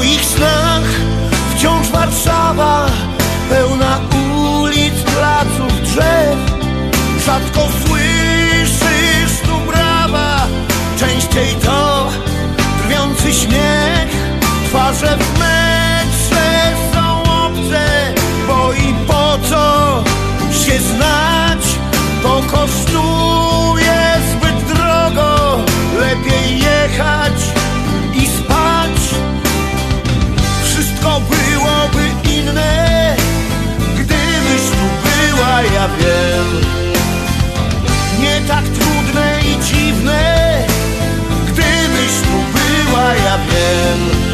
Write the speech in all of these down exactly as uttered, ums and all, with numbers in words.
moich snach wciąż Warszawa, pełna ulic, placów, drzew. Rzadko słyszysz tu brawa, częściej to drwiący śmiech. Twarze w metrze są obce, bo i po co się znać? To kosztuje zbyt drogo, lepiej jechać i spać. Wszystko byłoby inne, gdybyś tu była, ja wiem. Nie tak trudne i dziwne, gdybyś tu była, ja wiem.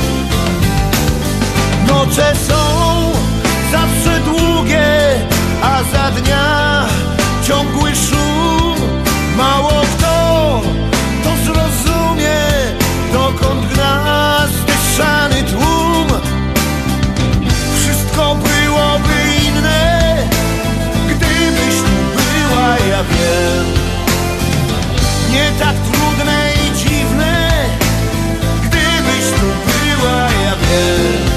Noce są zawsze długie, a za dnia ciągły szum. Mało kto to zrozumie, dokąd gna zdyszany tłum. Wszystko byłoby inne, gdybyś tu była, ja wiem. Nie tak trudne i dziwne, gdybyś tu była, ja wiem.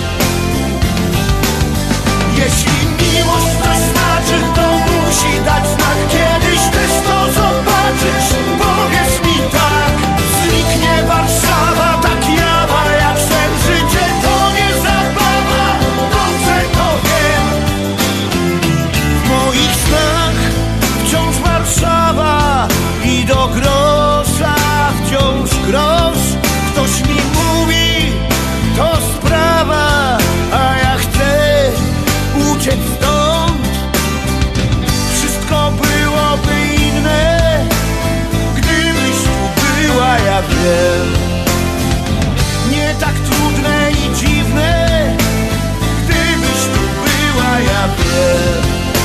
Jeśli miłość coś znaczy, to musi dać znak. Kiedyś też to zobaczysz, powiesz mi tak. Zniknie Warszawa, tak jawa jak sen. Życie to nie zabawa, dobrze to wiem. W moich snach wciąż Warszawa i do grosza wciąż grosz. Ktoś mi mówi, to sprawa, a ja chcę uciec stąd. Wszystko byłoby inne, gdybyś tu była, ja wiem. Nie tak trudne i dziwne, gdybyś tu była, ja wiem.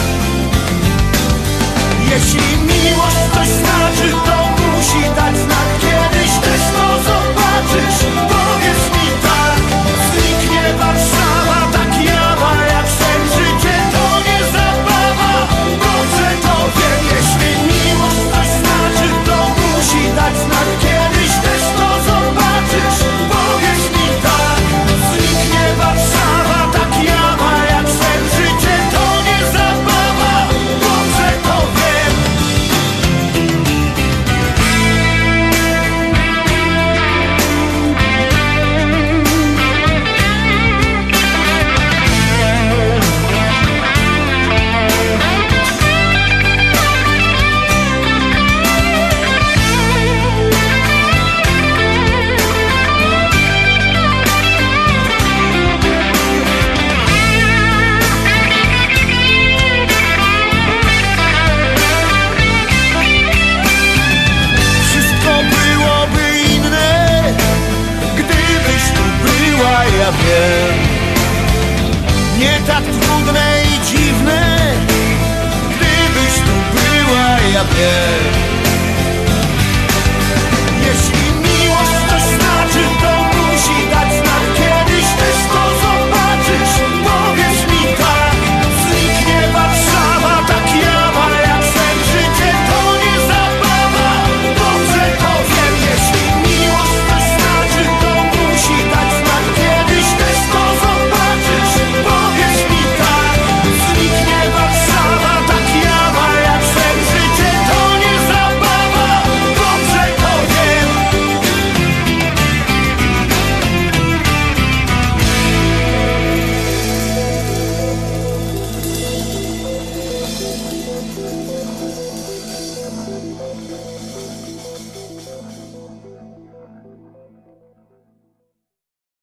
Jeśli miłość coś znaczy, to musi dać znak. Kiedyś też to zobaczysz, powiesz mi tak. Zniknie Warszawa, tak jawa jak sen. Życie to nie zabawa, dobrze to wiem. Jeśli miłość coś znaczy, to musi dać znak. Kiedyś też to zobaczysz, powiesz mi tak. Zniknie Warszawa, tak jawa jak sen. Życie to nie zabawa, dobrze to wiem. Wszystko byłoby inne, gdybyś tu była, ja wiem. Nie tak trudne i dziwne, gdybyś tu była, ja wiem.